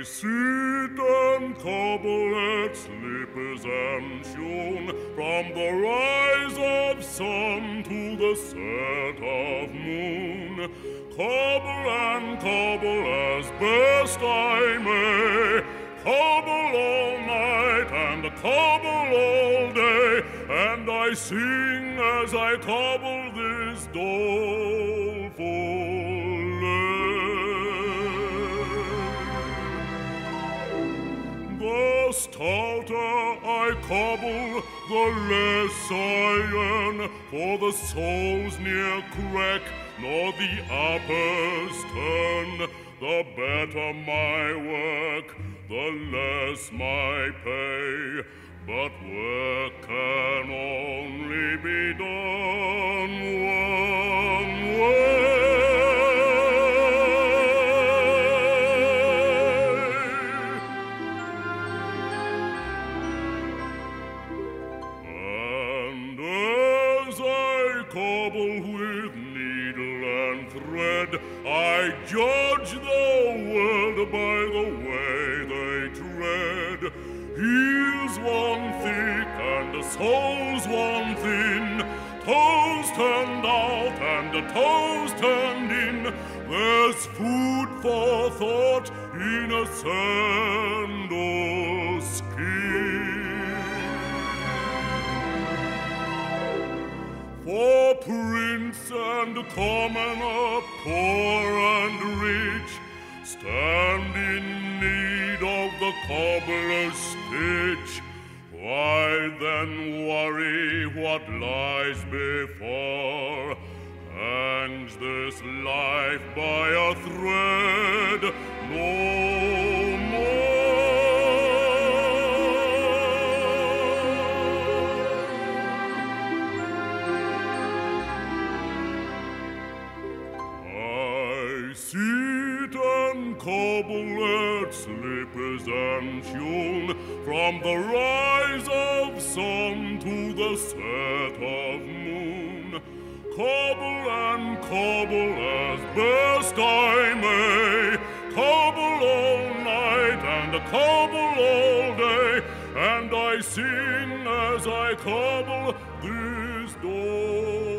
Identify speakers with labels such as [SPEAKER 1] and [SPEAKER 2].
[SPEAKER 1] sit and cobble at slippers and shoon, from the rise of sun to the set of moon. Cobble and cobble as best I may, cobble all night and cobble all day, and I sing as I cobble this doleful the stouter I cobble, the less I yearn for the soles near crack, nor the uppers turn. The better my work, the less my pay, but work can only be done one way. Cobble with needle and thread, I judge the world by the way they tread. Heels one thick and soles one thin, toes turned out and toes turned in. There's food for thought in a sandal skin. For prince and commoner, poor and rich, stand in need of the cobbler's stitch. Why then worry what lies before? Hangs this life by a thread no more. Sit and cobble at slippers and shoon, from the rise of sun to the set of moon. Cobble and cobble as best I may, cobble all night and cobble all day, and I sing as I cobble this door.